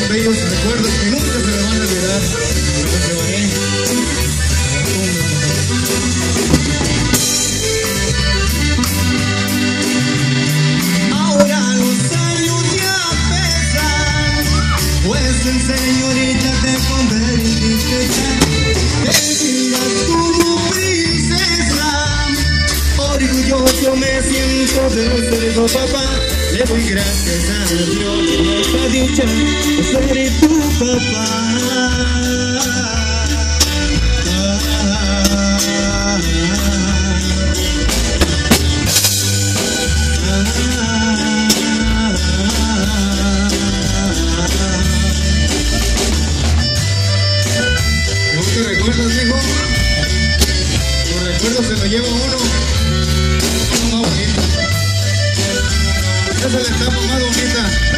bellos recuerdos que nunca se me van a olvidar. Ahora los años ya pesan, pues en señorita te convertiste ya. Querida tu princesa, orgulloso me siento de ser tu papá. Le doy gracias a Dios por esta dicha de ser tu papá. ¿Qué recuerdos, hijo? Los recuerdos se los lleva uno más bonito. Esa es la etapa más bonita.